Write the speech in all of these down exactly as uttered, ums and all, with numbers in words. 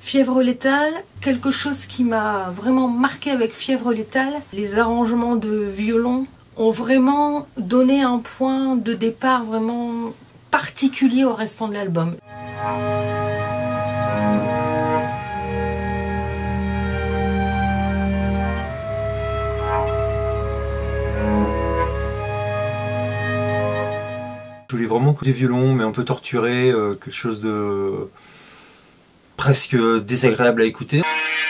Fièvre létale, quelque chose qui m'a vraiment marqué avec Fièvre létale, les arrangements de violon ont vraiment donné un point de départ vraiment particulier au restant de l'album. Je voulais vraiment côté violon, mais un peu torturé, euh, quelque chose de presque désagréable à écouter.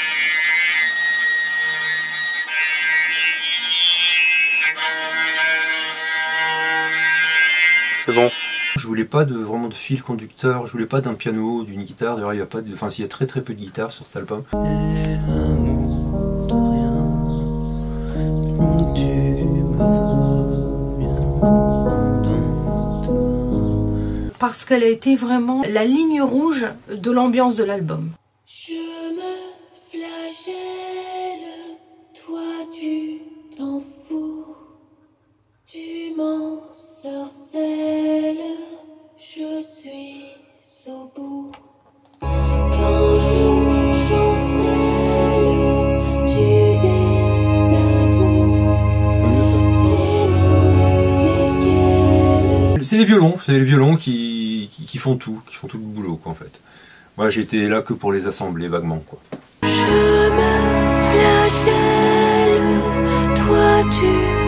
C'est bon. Je voulais pas de vraiment de fil conducteur, je voulais pas d'un piano, d'une guitare. D'ailleurs, il y a pas de, enfin, il y a très très peu de guitare sur cet album. Parce qu'elle a été vraiment la ligne rouge de l'ambiance de l'album. Je me flagelle, toi tu t'en fous, tu m'en sorcelles, je suis au bout. Quand je chancelle, tu désavoues, et nos séquelles. C'est les violons, c'est les violons qui, qui, qui font tout, qui font tout le boulot quoi en fait. Moi j'étais là que pour les assembler vaguement quoi. Je me flagelle, toi tu